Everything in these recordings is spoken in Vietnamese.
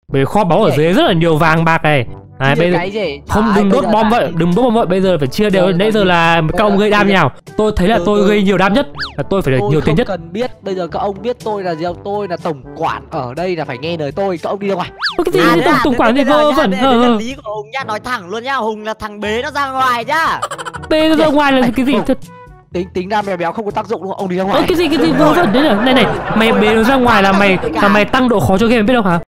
Bởi kho báu ở dưới rất là nhiều vàng bạc này. Bây giờ không, đừng đốt bom vậy, đừng đốt bom vậy. Bây giờ phải chia đều. Nãy giờ là các ông gây đam nào? Tôi thấy là tôi gây nhiều đam nhất, là tôi phải được nhiều tiền nhất. Tôi không cần biết, bây giờ các ông biết tôi là gì không? Tôi là tổng quản ở đây, là phải nghe lời tôi. Các ông đi ra ngoài. Cái gì tổng quản gì vơ vẩn. Lý của Hùng nhá, nói thẳng luôn nhá. Hùng là thằng bế nó ra ngoài nhá. Bế nó ra ngoài là cái gì? Tính ra mèo béo không có tác dụng đúng không? Ông đi ra ngoài. Cái gì vớ vẩn đấy là này, mày bế nó ra ngoài là mày tăng độ khó cho game biết không hả?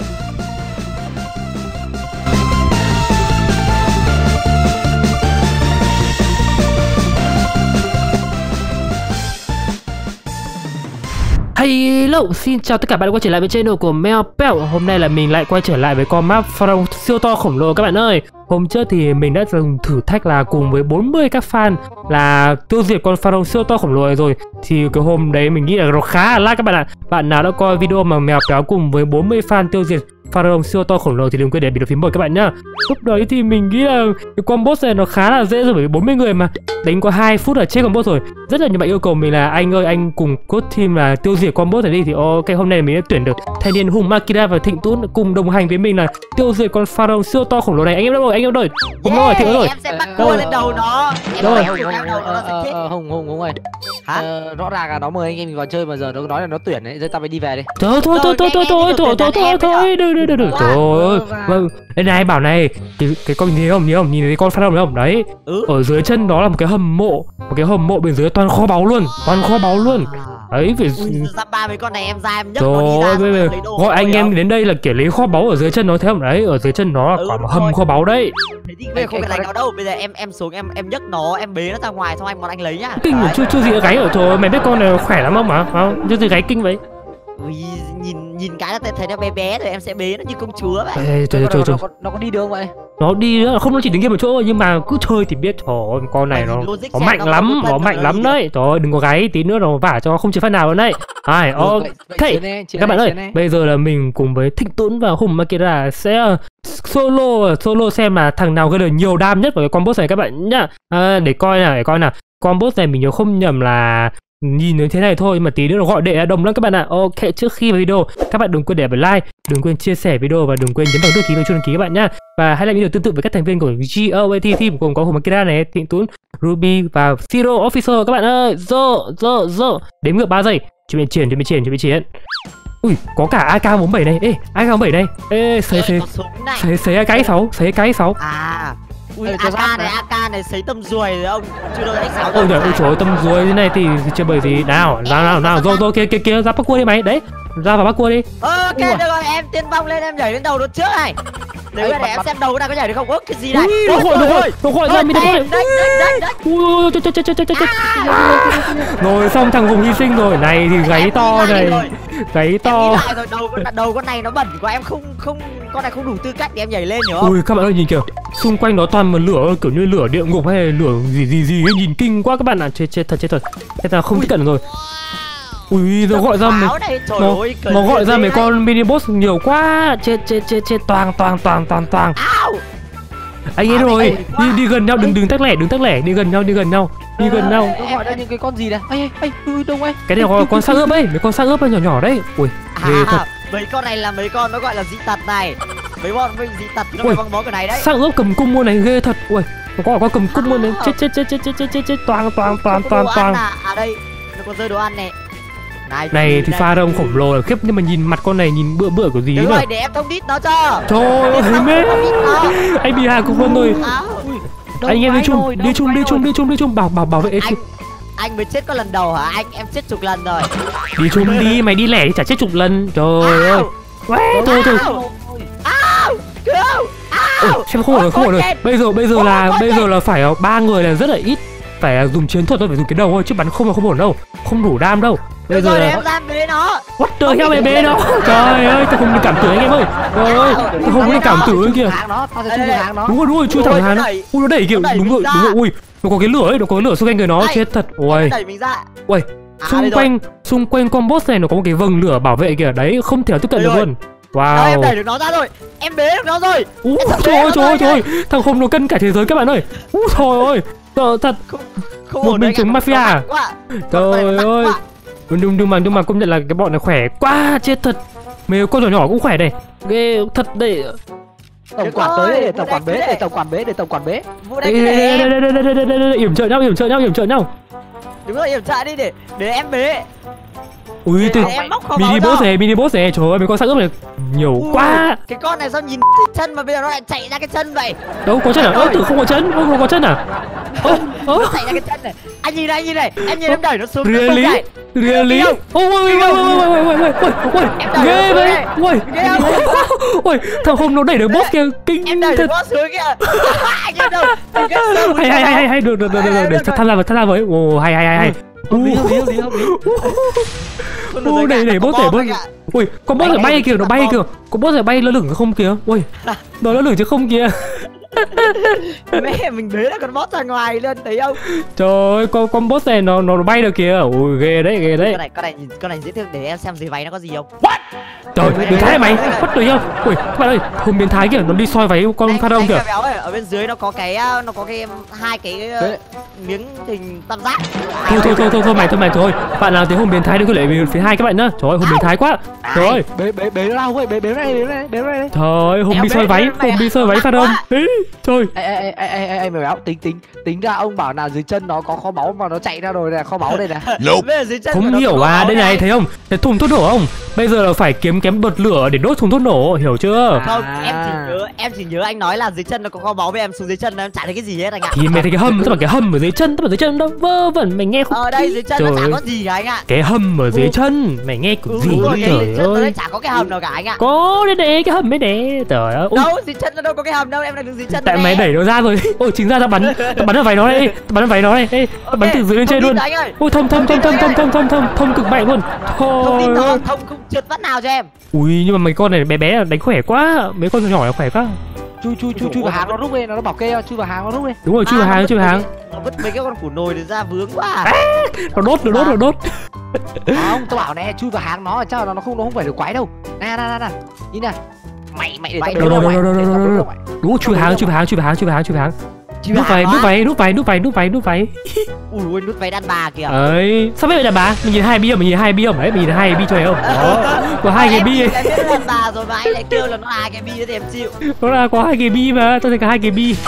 Hello, xin chào tất cả bạn đã quay trở lại với channel của Mèo Pèo. Hôm nay là mình lại quay trở lại với con map Pharaoh siêu to khổng lồ các bạn ơi. Hôm trước thì mình đã dùng thử thách là cùng với 40 các fan là tiêu diệt con Pharaoh siêu to khổng lồ này rồi. Thì cái hôm đấy mình nghĩ là nó khá là lag các bạn ạ. Bạn nào đã coi video mà Mèo Pèo cùng với 40 fan tiêu diệt Pharaoh siêu to khổng lồ thì đừng quên để bị phím một các bạn nhá. Lúc đấy thì mình nghĩ là cái con boss này nó khá là dễ rồi, bởi vì 40 người mà đánh có 2 phút là chết con boss rồi. Rất là nhiều bạn yêu cầu mình là anh ơi anh cùng code team là tiêu diệt con boss này đi, thì ok hôm nay mình đã tuyển được thanh niên Hùng, Makira và Thịnh Tún cùng đồng hành với mình là tiêu diệt con Pharaoh siêu to khổng lồ này. Anh em đâu rồi? Anh em rồi? Hùng đâu rồi? Thịnh rồi. Em sẽ bắt cua lên đầu nó. Rồi. Hùng ơi. Rõ ràng là nó mời anh em mình vào chơi mà giờ nó nói là nó tuyển ấy, giờ tao phải đi về đi. Thôi đừng. Trời ơi. Vâng, đây này bảo này, cái con nhìn không? Nhìn thấy con Pharaoh không? Đấy. Ở dưới chân đó là một cái hầm mộ bên dưới toàn kho báu luôn. Đấy phải ra ba mấy con này em ra em nhấc nó đi ra. Gọi anh em đến đây là kiểu lấy kho báu ở dưới chân nó, thấy không? Đấy, ở dưới chân nó là quả hầm kho báu đấy. Thế thì bây giờ không phải đánh nó đâu, bây giờ em xuống em nhấc nó, em bế nó ra ngoài xong bọn anh lấy nhá. Kinh rồi, chưa gì gáy ở trời, mày biết con này khỏe lắm không mà? Không, chưa gì gáy kinh vậy. Ui, nhìn cái là thấy nó bé bé rồi em sẽ bế nó như công chúa vậy. Trời. Nó có đi được không vậy? Nó đi nữa, không, nó chỉ đứng yên một chỗ thôi, nhưng mà cứ chơi thì biết. Trời ơi, con này nó mạnh lắm đấy. Trời ơi, đừng có gáy tí nữa nó vả cho không chỉ phát nào luôn đấy. Ok, các bạn ơi, bây giờ là mình cùng với Thịnh Tún và Hùng Makira sẽ solo xem là thằng nào gây được nhiều đam nhất vào cái combo này các bạn nhá. Để coi nào. Combo này mình nhớ không nhầm là nhìn đến thế này thôi mà tí nữa nó gọi đệ là đồng lắm các bạn ạ. Ok, trước khi vào video các bạn đừng quên để like, đừng quên chia sẻ video và đừng quên nhấn vào nút đăng ký và chuông đăng ký các bạn nhá. Và hãy làm video tương tự với các thành viên của GOAT team gồm có Hùng Makira này, Thịnh Tún, Ruby và Zero Official các bạn ơi. Zo đếm ngược 3 giây. Chuẩn bị triển. Ui, có cả AK47 này. Ê, AK47 này. Ê, sấy cái 6. Ui, AK này sấy tầm ruồi rồi ông. Chưa đâu X6. Ôi trời ơi, tầm ruồi thế này thì chơi bời gì. Nào, rồi kia ra bắt cua đi mày. Đấy, ra vào bắt cua đi. Ok, được rồi, em tiên phong lên, em nhảy lên đầu nó trước này. Để em xem đầu cái này có nhảy được không? Cái gì này? Nó gọi ra mình đấy. Ui, rồi xong thằng Hùng hy sinh rồi. Này thì gáy to này. Gáy to. Đầu con này nó bẩn quá, em không con này không đủ tư cách để em nhảy lên hiểu không? Ui các bạn ơi, nhìn kìa, xung quanh nó toàn là lửa, kiểu như lửa địa ngục hay là lửa gì ấy, nhìn kinh quá các bạn ạ. Chết thật. Thế là không tiếp cận rồi. Ui, nó gọi ra nó gọi ra mấy con mini boss nhiều quá. Chết toang. Anh ấy rồi, đi gần nhau, đừng tách lẻ, đi gần nhau. Nó gọi ra những cái con gì này? Đông ấy. Cái này gọi là con xác ướp ấy, mấy con xác ướp nhỏ đấy. Ui, ghê thật. Mấy con này là mấy con nó gọi là dị tật này. Mấy bọn dị tật nó băng bó cái này đấy. Xác ướp cầm cung mua này ghê thật. Ui, nó có cầm cung mua này. Chết toang. Đây, nó có rơi đồ ăn này. Này thì Pharaoh khổng lồ là khiếp, nhưng mà nhìn mặt con này nhìn bựa của gì nữa. rồi, để em thông đít nó cho. Trời ơi, mê. Anh bị hạ cùng luôn rồi. Anh em đi chung, bảo vệ anh mới chết có lần đầu hả? Em chết chục lần rồi. Đi chung đi, mày đi lẻ thì chả chết chục lần. Trời ơi. Thôi. Xem không ổn rồi. Bây giờ là phải 3 người là rất là ít. Phải dùng chiến thuật thôi, phải dùng cái đầu thôi chứ bắn không là không ổn đâu. Không đủ đam đâu. Bây giờ để em ra bế nó. What the hell mày bế nó? Trời ơi, tao không định cảm tử anh em ơi. Trời ơi, tao không định cảm tử kìa. Đúng rồi, chui thẳng hàng nó. Ui nó đẩy kiểu đúng rồi. Ui, nó có cái lửa ấy, nó có cái lửa xung quanh người nó, chết thật. Ui. Ui, xung quanh con boss này nó có một cái vầng lửa bảo vệ kìa, đấy không thể tiếp cận được luôn. Wow. Em đẩy được nó ra rồi, em bế được nó rồi. Trời ơi, thằng Hùng nó cân cả thế giới các bạn ơi. Trời ơi, thật. Một mình chúng mafia. Trời ơi. Nhưng mà công nhận là cái bọn này khỏe quá, chết thật. Mấy con nhỏ cũng khỏe đây. ghê thật đấy. Tổng quản tới để tổng quản bế, để tổng quản bế, để tổng quản bế. Vụ đây Yểm trợ nhau. Đúng rồi, yểm trợ đi để em bế. Ui thì mini boss này, trời ơi, mấy con xác ướp này nhiều quá. Cái con này sao nhìn chân mà bây giờ nó lại chạy ra cái chân vậy? Đâu có chân à? Tưởng không có chân, không có chân à? Nó chạy ra cái chân này. Anh nhìn này, em nhìn em đẩy nó xuống. Really? Ôi, ghê vậy. Ôi, thằng Hùng nó đẩy được boss kia, kinh em đẩy được boss xuống kìa. Anh em đâu? Hay, được, để tham gia với. Ồ, hay. Hợp lý. Đẩy boss. Ui, con boss phải bay kìa, nó bay kìa. Con boss phải bay lơ lửng không kìa. Ui, nó lơ lửng chứ không kìa. Mẹ mình bế là con boss ra ngoài luôn, thấy không? Trời ơi, con boss này nó bay được kìa. Ui, ghê đấy. Con này dễ thương, để em xem dưới váy nó có gì không. Trời, biến thái mày, bắt được không? Ui, các bạn ơi, Hùng biến thái kìa, nó đi soi váy con Pha Đông kìa. Ở bên dưới nó có cái hai cái miếng hình tam giác. Thôi mày thôi. Bạn nào thấy Hùng biến thái đừng có lại về phía 2 các bạn nhá. Trời ơi, Hùng biến thái quá. Trời ơi. Bế nó đâu vậy? Bế đây. Trời ơi, Hùng đi soi váy Pha Đông. Trời. Ê mày béo, tính ra ông bảo nào dưới chân nó có kho báu mà nó chạy ra rồi nè, kho báu đây nè. Không hiểu à, đây này thấy không? Cái thùng thuốc nổ không? Bây giờ là phải kiếm bật lửa để đốt thùng thuốc nổ, hiểu chưa? Không, em chỉ nhớ anh nói là dưới chân nó có kho báu, với em xuống dưới chân em chả thấy cái gì hết anh ạ. Thì mày thấy cái hầm, tao bảo cái hầm ở dưới chân, đâu vơ vẩn mày nghe không? Ở đây dưới chân nó chả có gì cả anh ạ. Cái hầm ở dưới chân, mày nghe kiểu gì trời ơi. Chả có cái hầm nào cả anh ạ. Có đây cái hầm ấy nè, trời ơi. Đâu, dưới chân nó đâu có cái hầm đâu, em đang đứng dưới chân. Tại mày đẩy nó ra rồi. Ôi chính ra tao bắn vào váy nó đây, tao bắn từ dưới lên trên luôn. Ôi thông cực mạnh luôn. Thông không trượt phát nào cho em. Ui nhưng mà mấy con này bé đánh khỏe quá, mấy con nhỏ là khỏe quá. Chui vào hàng nó rút lên, nó bảo kê chui vào hàng nó rút lên. Đúng rồi, chui vào hàng. Nó vứt mấy cái con củ nồi ra vướng quá. Nó đốt. Không, tao bảo nè, chui vào hàng nó chắc là nó không phải được quái đâu. Nè. Nhìn nè. Mày để tao đâu. Đúng rồi, chui vào hàng. Núp váy. Ui, nút váy đàn bà kìa. Ấy, sao biết đàn bà? Mình nhìn hai bi không? Đấy, mình nhìn hai bi cho không? Đó, có 2 cái bi. Em biết đàn bà rồi mà anh lại kêu là nó 2 cái bi thì em chịu. Nó là có 2 cái bi mà, tôi thấy cả 2 cái bi.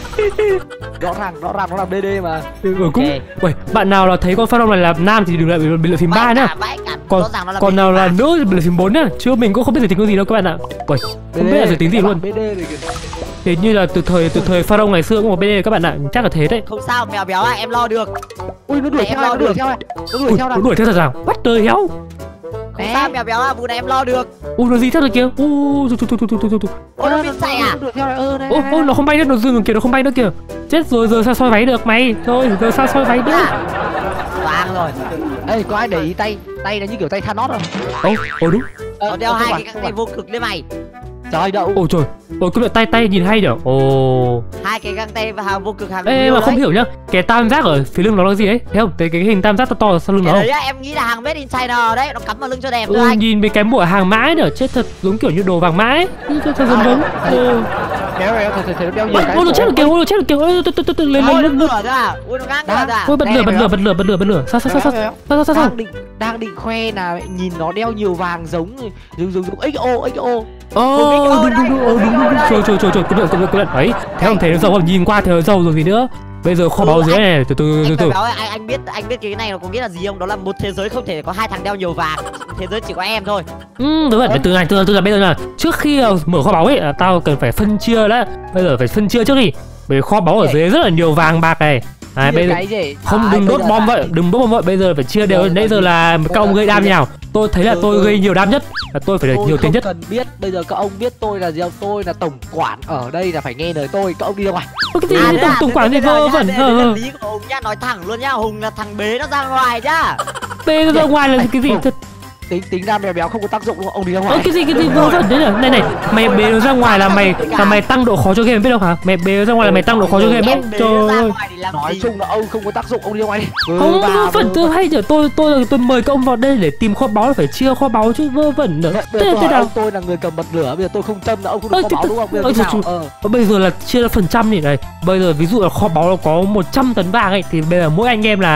Rõ ràng nó làm DD mà. Cũng. Ui, bạn nào là thấy con Pha Đông này là nam thì đừng lại bị lựa phim 3 nhá. Còn nào là nữ thì bị lựa phim 4 nhá. Chứ mình cũng không biết giới tính có gì đâu các bạn ạ. Ui, không biết là giới tính gì luôn. Hình như là từ thời Pha Đông ngày xưa cũng có BD các bạn ạ, chắc là thế đấy. Không sao, mèo béo em lo được. Ui nó đuổi theo này, nó đuổi theo thật sao? What the hell? Không sao mèo béo vụ này em lo được. Nó gì thế rồi kìa. Nó biết chạy à? Nó không bay nữa, nó dừng kìa, nó không bay nữa kìa. Chết rồi, giờ sao soi váy được mày? Thôi, giờ sao soi váy được? Vàng rồi. Ê, có ai để ý tay là như kiểu tay Thanos không? Đúng. Nó đeo 2 cái găng tay vô cực đấy mày. Trời đậu. Ôi trời. Ôi cái tay nhìn hay nhở. 2 cái găng tay và hàng vô cực hàng. Ê mà không hiểu nhá. Cái tam giác ở phía lưng nó là gì ấy? Thấy không? Cái hình tam giác to sau lưng nó. Đấy em nghĩ là hàng made in China đấy, nó cắm vào lưng cho đẹp thôi anh. Nhìn với cái mũi hàng mãi nữa, chết thật, giống kiểu như đồ vàng mãi. Thật giống. Kéo thầy đeo nhiều cái. Ôi nó chết được kìa. Lên. Lửa ra. Ui nó ngang lửa ra. Ôi bật lửa. Sao? Đang định khoe là nhìn nó đeo nhiều vàng giống XO. Đúng. Trời, công nhận ấy. Thấy không, thấy nó giàu không? Nhìn qua thấy nó giàu rồi gì nữa. Bây giờ kho báu dưới này, từ. Anh biết cái này nó có nghĩa là gì không? Đó là một thế giới không thể có 2 thằng đeo nhiều vàng. Thế giới chỉ có em thôi. Đúng rồi, từ là bây giờ là trước khi mở kho báu ấy, tao cần phải phân chia đã. Bây giờ phải phân chia trước đi. Bởi kho báu ở dưới rất là nhiều vàng bạc này. Bây giờ không đừng đốt bom vậy, bây giờ phải chia đều. Nãy giờ là các ông gây đam nhau. Tôi thấy là tôi gây nhiều đam nhất, là tôi phải được nhiều tiền nhất. Cần biết, bây giờ các ông biết tôi là gì không? Tôi là tổng quản ở đây, là phải nghe lời tôi. Các ông đi ra ngoài. Cái gì tổng quản gì vơ vẩn. Lý của Hùng nhá, nói thẳng luôn nhá, Hùng là thằng bế nó ra ngoài nhá. Bế nó ra ngoài là cái gì thật? Tính ra mèo béo không có tác dụng luôn, ông đi ra ngoài. Cái gì vớ vẩn đấy là này, mày bế nó ra ngoài là mày tăng độ khó cho game biết đâu hả? Mày bế nó ra ngoài là mày tăng độ khó cho game biết. Trời ơi. Nói chung là ông không có tác dụng, ông đi ra ngoài đi. Không vớ vẩn, tôi hay giờ tôi mời các ông vào đây để tìm kho báu, phải chia kho báu chứ, vớ vẩn nữa. Thế nào? Tôi là người cầm bật lửa, bây giờ tôi không châm là ông không được kho báu đúng không? Bây giờ là chia ra phần trăm nhỉ này. Bây giờ ví dụ là kho báu nó có 100 tấn vàng ấy, thì bây giờ mỗi anh em là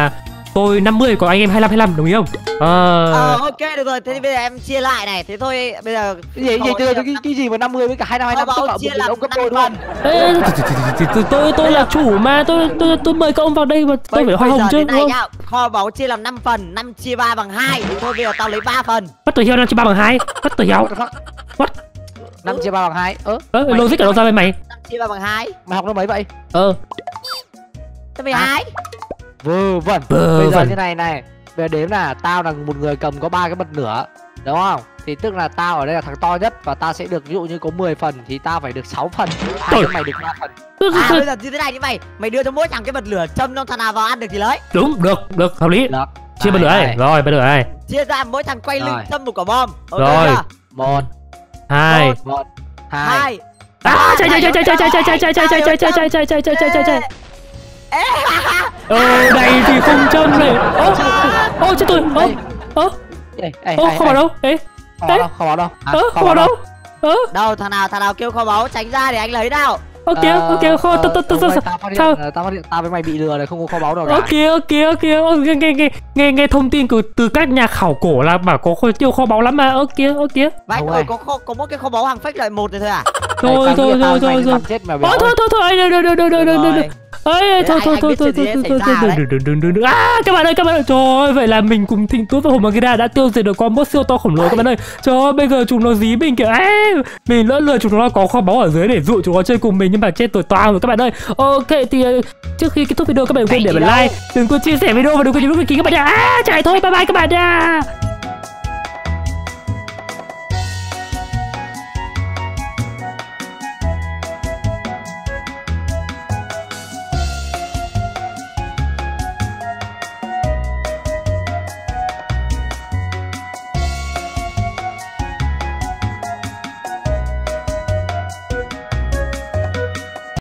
tôi 50 còn anh em 25 đồng ý không? Ok được rồi, thế thì bây giờ em chia lại này. Thế thôi bây giờ cái gì mà 50 với cả 25 tức là chia làm ông gấp 5 đôi luôn. Tôi là chủ mà tôi mời các ông vào đây mà tôi phải hoa hồng chứ, đúng không? Kho báu chia làm 5 phần, 5 chia 3 bằng 2 thì thôi bây giờ tao lấy 3 phần. What the hell, 5 chia 3 bằng 2? What the hell? What? 5 chia 3 bằng 2. Logic ở đâu ra bên mày? 5 chia 3 bằng 2. Mày học lớp mấy vậy? Tao 12. Vâng. Bây giờ như này này. Bây giờ đếm là tao là một người cầm có 3 cái bật lửa, đúng không? Thì tức là tao ở đây là thằng to nhất và tao sẽ được, ví dụ như có 10 phần thì tao phải được 6 phần. Hai mày được 3 phần. Bây giờ như thế này, như mày đưa cho mỗi thằng cái bật lửa châm, nó thằng nào vào ăn được thì lấy. Đúng, được, hợp lý. Được. Chia bật lửa này, rồi bật lửa này. Chia ra mỗi thằng quay lưng châm một quả bom. Rồi. 1 2 2. Chạy. Đây thì không châm này. Chết tôi. Không vào đâu. Không vào đâu. Không vào đâu. Đâu, thằng nào kêu kho báu tránh ra để anh lấy nào. Ok, kho tao phát hiện tao với mày bị lừa này, không có kho báu đâu. Ok. Nghe thông tin từ các nhà khảo cổ là bảo có nhiều kho báu lắm mà. Ok. Vậy ơi, có mỗi cái kho báu hàng fake loại 1 này thôi à? Thôi. Thôi. Các bạn ơi, trời ơi, vậy là mình cùng Thịnh Tú và Hùng Magida đã tiêu diệt được con boss siêu to khổng lồ các bạn ơi. Trời ơi, bây giờ chúng nó dí mình kìa. Mình lỡ lừa chúng nó có kho báu ở dưới để dụ chúng nó chơi cùng mình, nhưng mà chết tôi toang rồi các bạn ơi. Ok, thì trước khi kết thúc video các bạn đừng quên để like, đừng quên chia sẻ video và đừng quên nhấn nút đăng ký các bạn nha. Chạy thôi, bye bye các bạn nha.